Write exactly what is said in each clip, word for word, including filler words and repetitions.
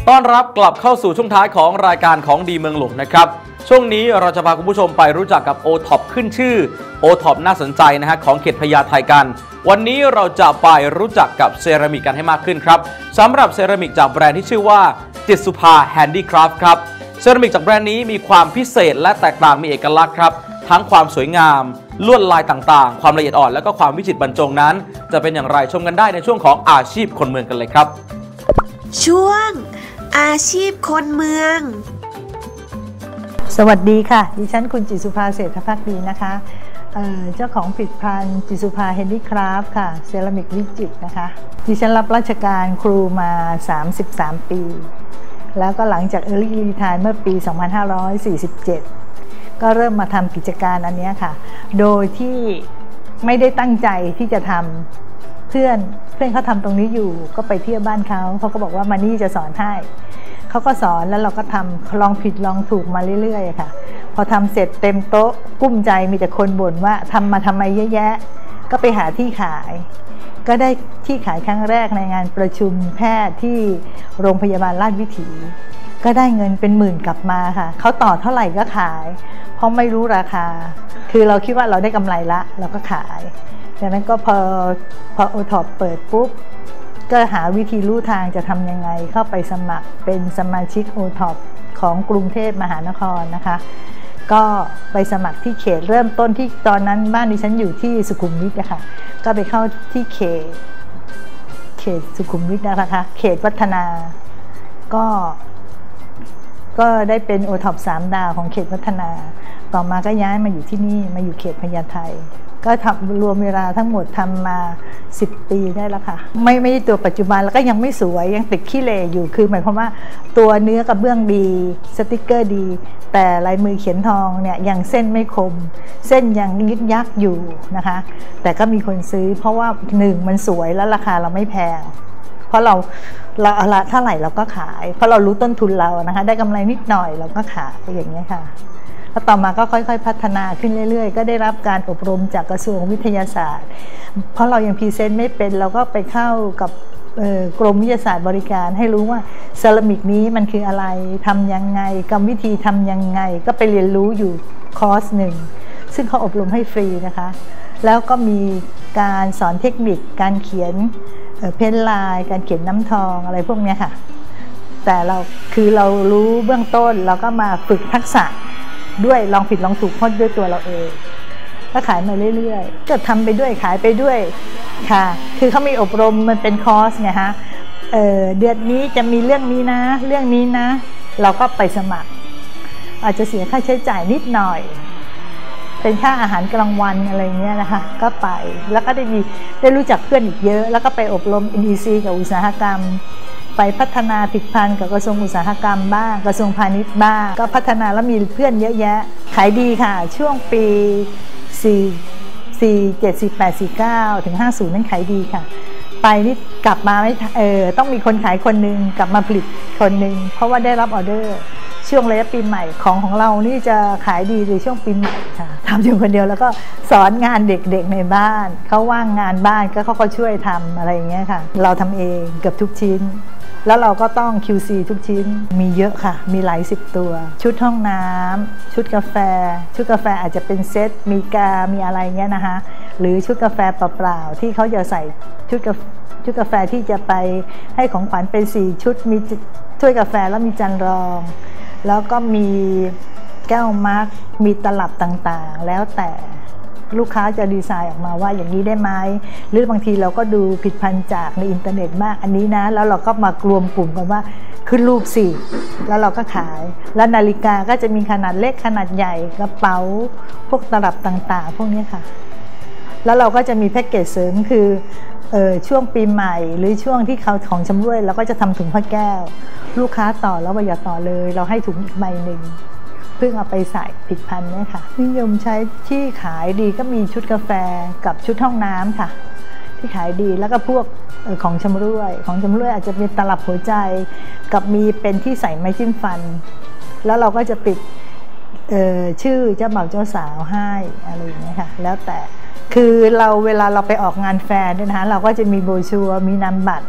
ต้อนรับกลับเข้าสู่ช่วงท้ายของรายการของดีเมืองหลวงนะครับช่วงนี้เราจะพาคุณผู้ชมไปรู้จักกับ โอ ท็อป ขึ้นชื่อ โอ ท็อป น่าสนใจนะฮะของเขตพญาไทกันวันนี้เราจะไปรู้จักกับเซรามิกกันให้มากขึ้นครับสำหรับเซรามิกจากแบรนด์ที่ชื่อว่าจิตสุภาแฮนดี้คราฟต์ครับเซรามิกจากแบรนด์นี้มีความพิเศษและแตกต่างมีเอกลักษณ์ครับทั้งความสวยงามลวดลายต่างๆความละเอียดอ่อนและก็ความวิจิตรบรรจงนั้นจะเป็นอย่างไรชมกันได้ในช่วงของอาชีพคนเมืองกันเลยครับช่วงอาชีพคนเมืองสวัสดีค่ะดิฉันคุณจิตสุภาเศรษฐภักดีนะคะเอ่อเจ้าของผลิตภัณฑ์จิตสุภาแฮนดี้คราฟต์ค่ะเซรามิกวิจิตรนะคะดิฉันรับราชการครูมาสามสิบสามปีแล้วก็หลังจาก Early Retire เมื่อปีสองพันห้าร้อยสี่สิบเจ็ดก็เริ่มมาทำกิจการอันนี้ค่ะโดยที่ไม่ได้ตั้งใจที่จะทำเพื่อนเพื่อนเขาทำตรงนี้อยู่ก็ไปเที่ยวบ้านเขาเขาก็บอกว่ามานี่จะสอนให้เขาก็สอนแล้วเราก็ทำลองผิดลองถูกมาเรื่อยๆค่ะพอทำเสร็จเต็มโต๊ะกุ้มใจมีแต่คนบ่นว่าทำมาทำไมเยอะแยะก็ไปหาที่ขายก็ได้ที่ขายครั้งแรกในงานประชุมแพทย์ที่โรงพยาบาลราชวิถีก็ได้เงินเป็นหมื่นกลับมาค่ะเขาต่อเท่าไหร่ก็ขายเพราะไม่รู้ราคาคือเราคิดว่าเราได้กำไรละเราก็ขายดังนั้นก็พอพอโอท็อปเปิดปุ๊บก็หาวิธีรู้ทางจะทำยังไงเข้าไปสมัครเป็นสมาชิกโอท็อปของกรุงเทพมหานครนะคะก็ไปสมัครที่เขตเริ่มต้นที่ตอนนั้นบ้านดิฉันอยู่ที่สุขุมวิทนะคะก็ไปเข้าที่เขตเขตสุขุมวิทนะคะเขตวัฒนาก็ก็ได้เป็นโอท็อปสามดาวของเขตวัฒนาต่อมาก็ย้ายมาอยู่ที่นี่มาอยู่เขตพญาไทก็ทำรวมเวลาทั้งหมดทำมาสิบปีได้แล้วค่ะไม่ไม่ตัวปัจจุบันแล้วก็ยังไม่สวยยังติดขี้เหร่อยู่คือหมายความว่าตัวเนื้อกระเบื้องดีสติกเกอร์ดีแต่ลายมือเขียนทองเนี่ยยังเส้นไม่คมเส้นยังยึดยักอยู่นะคะแต่ก็มีคนซื้อเพราะว่าหนึ่งมันสวยแล้วราคาเราไม่แพงเพราะเราเราละเท่าไหร่เราก็ขายเพราะเรารู้ต้นทุนเรานะคะได้กำไรนิดหน่อยเราก็ขายอย่างนี้ค่ะแล้วต่อมาก็ค่อยๆพัฒนาขึ้นเรื่อยๆก็ได้รับการอบรมจากกระทรวงวิทยาศาสตร์เพราะเรายังพรีเซนต์ไม่เป็นเราก็ไปเข้ากับกรมวิทยาศาสตร์บริการให้รู้ว่าเซรามิกนี้มันคืออะไรทำยังไงกรรมวิธีทำยังไงก็ไปเรียนรู้อยู่คอร์สหนึ่งซึ่งเขาอบรมให้ฟรีนะคะแล้วก็มีการสอนเทคนิคการเขียนเพ้นลายการเขียนน้ำทองอะไรพวกนี้ค่ะแต่เราคือเรารู้เบื้องต้นเราก็มาฝึกทักษะด้วยลองผิดลองถูกพ้นด้วยตัวเราเองก็ขายมาเรื่อยๆก็ทำไปด้วยขายไปด้วยค่ะคือเขามีอบรมมันเป็นคอร์สไงฮะ เ, เดือนนี้จะมีเรื่องนี้นะเรื่องนี้นะเราก็ไปสมัครอาจจะเสียค่าใช้จ่ายนิดหน่อยเป็นค่าอาหารกลางวันอะไรเงี้ยนะคะก็ไปแล้วก็ได้มีได้รู้จักเพื่อนอีกเยอะแล้วก็ไปอบรม เอ็น อี ซี กับอุตสาหกรรมไปพัฒนาผลิตภัณฑ์กับกระทรวงอุตสาหกรรมบ้างกระทรวงพาณิชย์บ้างก็พัฒนาแล้วมีเพื่อนเยอะแยะขายดีค่ะช่วงปีสี่ สี่ เจ็ด สี่ แปด สี่ เก้าถึงห้าสิบนั้นขายดีค่ะไปนี่กลับมาไม่เออต้องมีคนขายคนหนึ่งกลับมาผลิตคนหนึ่งเพราะว่าได้รับออเดอร์ช่วงระยะปีใหม่ของของเรานี่จะขายดีในช่วงปีใหม่ค่ะทำอยู่คนเดียวแล้วก็สอนงานเด็กๆในบ้านเขาว่างงานบ้านก็เขาก็ช่วยทำอะไรอย่างเงี้ยค่ะเราทำเองเกือบทุกชิ้นแล้วเราก็ต้อง คิว ซี ทุกชิ้นมีเยอะค่ะมีหลายสิบตัวชุดห้องน้ำชุดกาแฟชุดกาแฟอาจจะเป็นเซตมีกามีอะไรเงี้ยนะคะหรือชุดกาแฟเปล่าๆที่เขาจะใส่ชุดกาแฟชุดกาแฟที่จะไปให้ของขวัญเป็นสี่ชุดมีถ้วยกาแฟแล้วมีจานรองแล้วก็มีแก้วมาร์กมีตลับต่างๆแล้วแต่ลูกค้าจะดีไซน์ออกมาว่าอย่างนี้ได้ไหมหรือบางทีเราก็ดูผลิตภัณฑ์จากในอินเทอร์เน็ตมากอันนี้นะแล้วเราก็มารวมกลุ่มกันว่าขึ้นรูปสิแล้วเราก็ขายแล้วนาฬิกาก็จะมีขนาดเล็กขนาดใหญ่กระเป๋าพวกตลับต่างๆพวกนี้ค่ะแล้วเราก็จะมีแพ็กเกจเสริมคือเออช่วงปีใหม่หรือช่วงที่เขาของชำร่วยเราก็จะทำถุงผ้าแก้วลูกค้าต่อแล้วว่าอย่าต่อเลยเราให้ถุงอีกใบหนึ่งเพิ่งเอาไปใส่ผลิตภัณฑ์เนี่ยค่ะนิยมใช้ที่ขายดีก็มีชุดกาแฟกับชุดห้องน้ำค่ะที่ขายดีแล้วก็พวกของชำร่วยของชำร่วยอาจจะมีตลับหัวใจกับมีเป็นที่ใส่ไม้จิ้มฟันแล้วเราก็จะปิดชื่อเจ้าบ่าวเจ้าสาวให้อะไรอย่างเงี้ยค่ะแล้วแต่คือเราเวลาเราไปออกงานแฟร์เนี่ยนะคะเราก็จะมีโบรชัวร์มีนามบัตร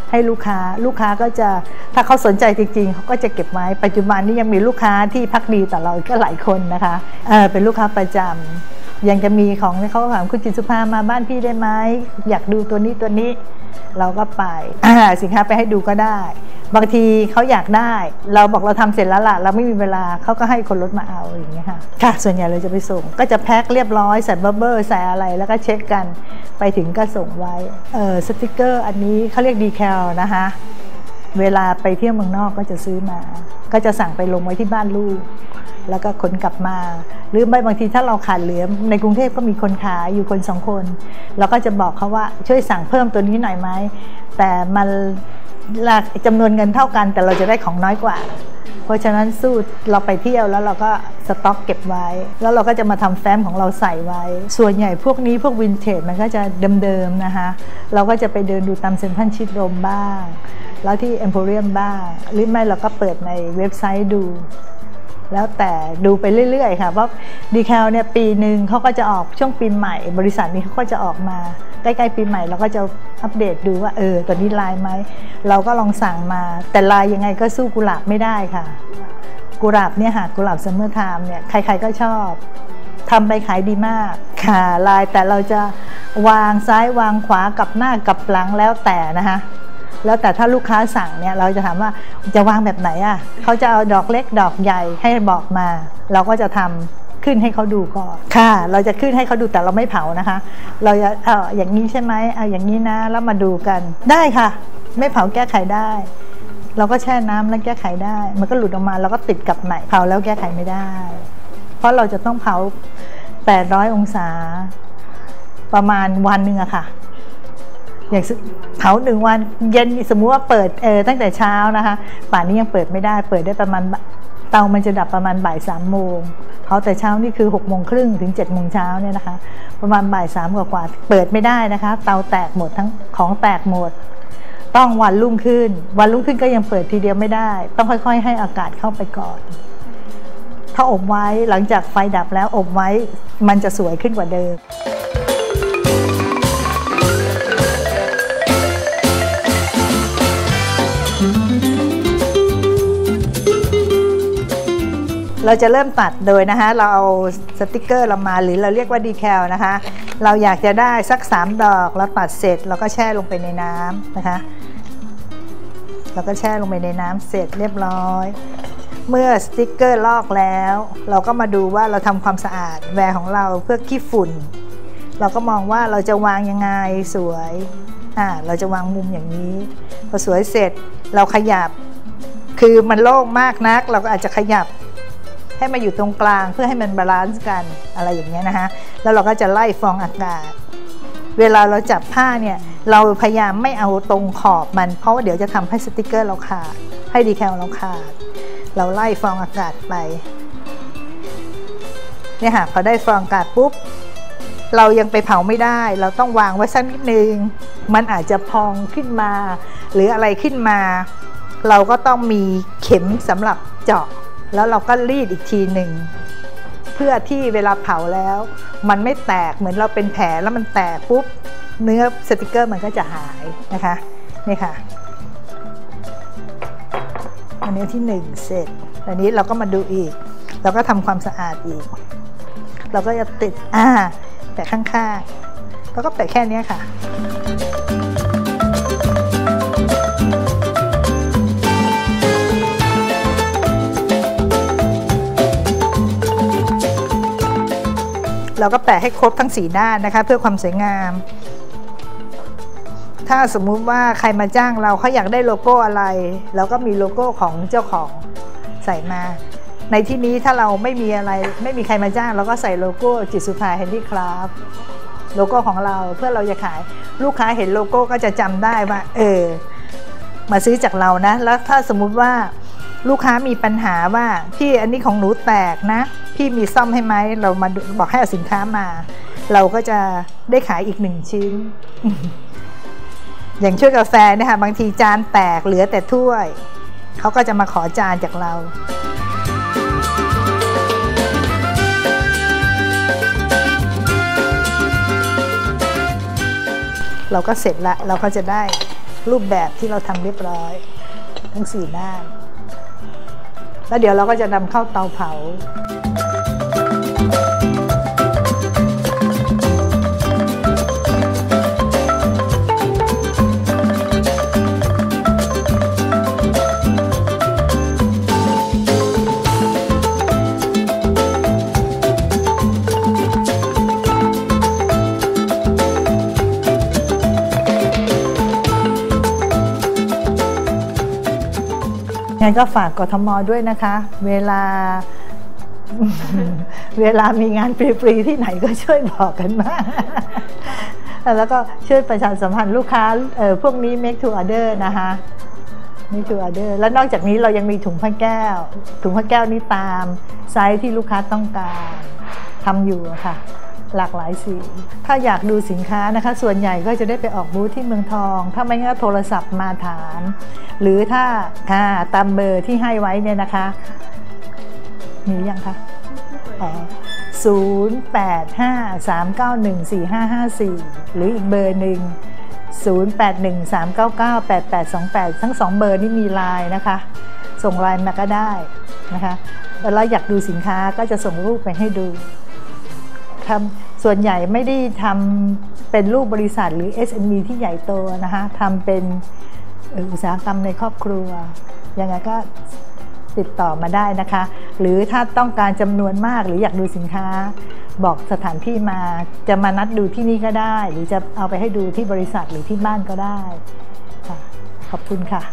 ให้ลูกค้าลูกค้าก็จะถ้าเขาสนใจจริงๆเขาก็จะเก็บไว้ปัจจุบันนี้ยังมีลูกค้าที่พักดีต่อเราก็หลายคนนะคะเออเป็นลูกค้าประจำยังจะมีของที่เขาถามคุณจิตสุภามาบ้านพี่ได้ไหมอยากดูตัวนี้ตัวนี้เราก็ไปสินค้าไปให้ดูก็ได้บางทีเขาอยากได้เราบอกเราทำเสร็จแล้วล่ะเราไม่มีเวลาเขาก็ให้คนรถมาเอาอย่างเงี้ยค่ะค่ะส่วนใหญ่เราจะไปส่งก็จะแพ็คเรียบร้อยใส่บับเบิ้ลใส่อะไรแล้วก็เช็คกันไปถึงก็ส่งไว้เออสติกเกอร์อันนี้เขาเรียกดีแคลนะคะเวลาไปเที่ยวเมืองนอกก็จะซื้อมาก็จะสั่งไปลงไว้ที่บ้านลูกแล้วก็ขนกลับมาหรือไม่บางทีถ้าเราขาดเหลือในกรุงเทพก็มีคนขายอยู่คนสองคนเราก็จะบอกเขาว่าช่วยสั่งเพิ่มตัวนี้หน่อยไหมแต่มันจำนวนเงินเท่ากันแต่เราจะได้ของน้อยกว่าเพราะฉะนั้นสู้เราไปเที่ยวแล้วเราก็สต็อกเก็บไว้แล้วเราก็จะมาทำแฟ้มของเราใส่ไว้ส่วนใหญ่พวกนี้พวกวินเทจมันก็จะเดิมๆนะคะเราก็จะไปเดินดูตามเซ็นทรัลชิดลมบ้างแล้วที่เอ็มโพเรียมบ้างหรือไม่เราก็เปิดในเว็บไซต์ดูแล้วแต่ดูไปเรื่อยๆค่ะเพราะดีแคลเนี่ยปีหนึ่งเขาก็จะออกช่วงปีใหม่บริษัทนี้เขาก็จะออกมาใกล้ๆปีใหม่เราก็จะอัปเดตดูว่าเออตัวนี้ลายไหมเราก็ลองสั่งมาแต่ลายยังไงก็สู้กุหลาบไม่ได้ค่ะกุหลาบเนี่ยค่ะกุหลาบซัมเมอร์ไทม์เนี่ยใครๆก็ชอบทำไปขายดีมากค่ะลายแต่เราจะวางซ้ายวางขวากับหน้ากับหลังแล้วแต่นะคะแล้วแต่ถ้าลูกค้าสั่งเนี่ยเราจะถามว่าจะวางแบบไหนอ่ะเขาจะเอาดอกเล็กดอกใหญ่ให้บอกมาเราก็จะทำขึ้นให้เขาดูก่อนค่ะเราจะขึ้นให้เขาดูแต่เราไม่เผานะคะเราจะเอออย่างนี้ใช่ไหมเอาอย่างนี้นะแล้วมาดูกันได้ค่ะไม่เผาแก้ไขได้เราก็แช่น้ำแล้วแก้ไขได้มันก็หลุดออกมาเราก็ติดกับใหม่เผาแล้วแก้ไขไม่ได้เพราะเราจะต้องเผาแปดร้อยองศาประมาณวันหนึ่งอะค่ะอย่างเผาหนึ่งวันเย็นสมมุติว่าเปิดเออตั้งแต่เช้านะคะป่านนี้ยังเปิดไม่ได้เปิดได้ประมาณเตามันจะดับประมาณบ่ายสามโมงเผาแต่เช้านี่คือหกโมงครึ่งถึงเจ็ดโมงเช้าเนี่ยนะคะประมาณบ่ายสามกว่าๆเปิดไม่ได้นะคะเตาแตกหมดทั้งของแตกหมดต้องวันรุ่งขึ้นวันรุ่งขึ้นก็ยังเปิดทีเดียวไม่ได้ต้องค่อยๆให้อากาศเข้าไปก่อนถ้าอบไว้หลังจากไฟดับแล้วอบไว้มันจะสวยขึ้นกว่าเดิมเราจะเริ่มตัดโดยนะคะเราเอาสติกเกอร์เรามาหรือเราเรียกว่าดีแคลนะคะเราอยากจะได้สักสามดอกเราตัดเสร็จเราก็แช่ลงไปในน้ำนะคะเราก็แช่ลงไปในน้ำเสร็จเรียบร้อยเมื่อสติกเกอร์ลอกแล้วเราก็มาดูว่าเราทำความสะอาดแวร์ของเราเพื่อขี้ฝุ่นเราก็มองว่าเราจะวางยังไงสวยอ่าเราจะวางมุมอย่างนี้พอสวยเสร็จเราขยับคือมันโล่งมากนักเราก็อาจจะขยับให้มาอยู่ตรงกลางเพื่อให้มันบาลานซ์กันอะไรอย่างเงี้ยนะคะแล้วเราก็จะไล่ฟองอากาศเวลาเราจับผ้าเนี่ยเราพยายามไม่เอาตรงขอบมันเพราะว่าเดี๋ยวจะทำให้สติกเกอร์เราขาดให้ดีแคลเราขาดเราไล่ฟองอากาศไปเนี่ยค่ะพอได้ฟองอากาศปุ๊บเรายังไปเผาไม่ได้เราต้องวางไว้สักนิดนึงมันอาจจะพองขึ้นมาหรืออะไรขึ้นมาเราก็ต้องมีเข็มสำหรับเจาะแล้วเราก็รีดอีกทีหนึ่งเพื่อที่เวลาเผาแล้วมันไม่แตกเหมือนเราเป็นแผลแล้วมันแตกปุ๊บเนื้อสติกเกอร์มันก็จะหายนะคะนี่ค่ะอันนี้ที่หนึ่งเสร็จอันนี้เราก็มาดูอีกเราก็ทำความสะอาดอีกเราก็จะติดอ่าแปะข้างๆแล้วก็แปะแค่นี้ค่ะเราก็แปะให้ครบทั้งสี่ด้านนะคะเพื่อความสวยงามถ้าสมมุติว่าใครมาจ้างเราเขาอยากได้โลโก้อะไรเราก็มีโลโก้ของเจ้าของใส่มาในที่นี้ถ้าเราไม่มีอะไรไม่มีใครมาจ้างเราก็ใส่โลโก้จิตสุภาแฮนดี้คราฟต์โลโก้ของเราเพื่อเราจะขายลูกค้าเห็นโลโก้ก็จะจำได้ว่าเออมาซื้อจากเรานะแล้วถ้าสมมุติว่าลูกค้ามีปัญหาว่าพี่อันนี้ของหนูแตกนะพี่มีซ่อมให้ไหมเรามาบอกให้เอาสินค้ามาเราก็จะได้ขายอีกหนึ่งชิ้น อย่างช่วยกาแฟเนี่ยค่ะบางทีจานแตกเหลือแต่ถ้วยเขาก็จะมาขอจานจากเราเราก็เสร็จละเราก็จะได้รูปแบบที่เราทำเรียบร้อยทั้งสี่ด้านแล้วเดี๋ยวเราก็จะนำเข้าเตาเผางั้นก็ฝากกทม.ด้วยนะคะเวลา เวลามีงานฟรีๆที่ไหนก็ช่วยบอกกันมาก แล้วก็ช่วยประชาสัมพันธ์ลูกค้าเอ่อพวกนี้ make to order นะคะ make to order แล้วนอกจากนี้เรายังมีถุงผ้าแก้วถุงผ้าแก้วนี้ตามไซส์ที่ลูกค้าต้องการทำอยู่ค่ะหลากหลายสีถ้าอยากดูสินค้านะคะส่วนใหญ่ก็จะได้ไปออกบูธที่เมืองทองถ้าไม่งั้นโทรศัพท์มาถามหรือถ้าค่ะตามเบอร์ที่ให้ไว้เนี่ยนะคะมียังคะอ๋อศูนย์แปดห้า สามเก้าหนึ่ง สี่ห้าห้าสี่หรืออีกเบอร์หนึ่งศูนย์แปดหนึ่ง สามเก้าเก้า แปดแปดสองแปดทั้งสองเบอร์นี้มีไลน์นะคะส่งไลน์มาก็ได้นะคะเวลาอยากดูสินค้าก็จะส่งรูปไปให้ดูทำส่วนใหญ่ไม่ได้ทำเป็นรูปบริษัทหรือ เอส เอ็ม อี ที่ใหญ่โตนะคะทำเป็นอุตสาหกรรมในครอบครัวยังไงก็ติดต่อมาได้นะคะหรือถ้าต้องการจำนวนมากหรืออยากดูสินค้าบอกสถานที่มาจะมานัดดูที่นี่ก็ได้หรือจะเอาไปให้ดูที่บริษัทหรือที่บ้านก็ได้ค่ะขอบคุณค่ะ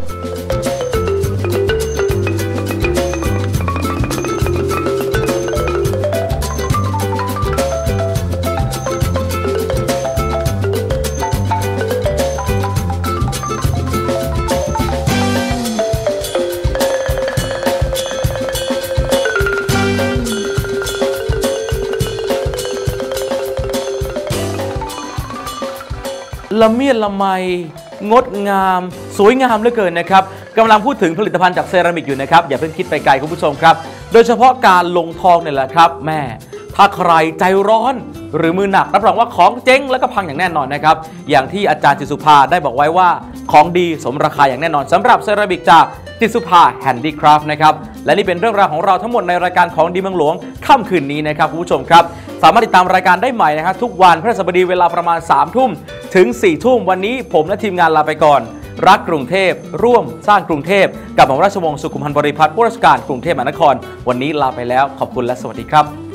ละเมียดละไมงดงามสวยงามเหลือเกินนะครับกำลังพูดถึงผลิตภัณฑ์จากเซรามิกอยู่นะครับอย่าเพิ่งคิดไปไกลคุณผู้ชมครับโดยเฉพาะการลงทองเนี่ยแหละครับแม่ถ้าใครใจร้อนหรือมือหนักรับรองว่าของเจ๊งแล้วก็พังอย่างแน่นอนนะครับอย่างที่อาจารย์จิตสุภาได้บอกไว้ว่าของดีสมราคาอย่างแน่นอนสำหรับเซรามิกจากจิตสุภาแฮนดี้คราฟต์นะครับและนี่เป็นเรื่องราวของเราทั้งหมดในรายการของดีเมืองหลวงค่ำคืนนี้นะครับคุณผู้ชมครับสามารถติดตามรายการได้ใหม่นะครับทุกวันพฤหัสบดีเวลาประมาณสามทุ่มถึงสี่ทุ่มวันนี้ผมและทีมงานลาไปก่อนรักกรุงเทพร่วมสร้างกรุงเทพกับหม่อมราชวงศ์สุขุมพันธ์บริพัตรผู้ราชการกรุงเทพมหานครวันนี้ลาไปแล้วขอบคุณและสวัสดีครับ